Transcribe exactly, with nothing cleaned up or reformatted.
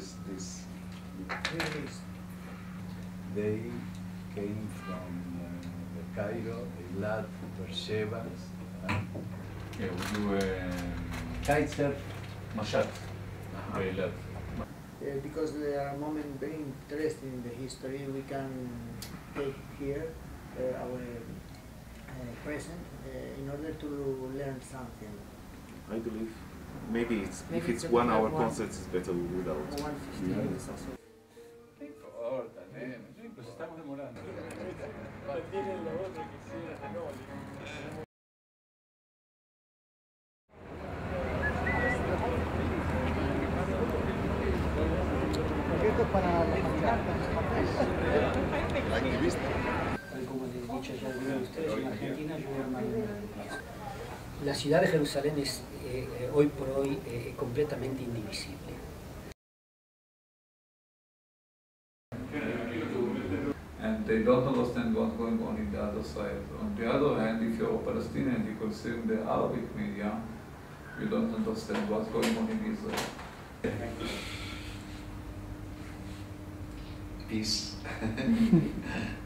this this they came from uh, Cairo, Eilat, Beersheba. Uh, yeah, we do kitesurf. Mashat. Eilat. Uh, because there are moments very interesting in the history, we can take here uh, our uh, present uh, in order to learn something. I believe maybe it's, Maybe if it's, it's one hour one, concert, it's better without. one fifteen Yeah. is also. No importa, nene. Sí, pues estamos demorando. Para como les he dicho ya algunos de ustedes, en Argentina yo hermano de la La ciudad de Jerusalén es eh, hoy por hoy eh, completamente indivisible. And they don't understand what's going on in the other side. On the other hand, if you're a Palestinian, you consume the Arabic media, you don't understand what's going on in Israel. Peace.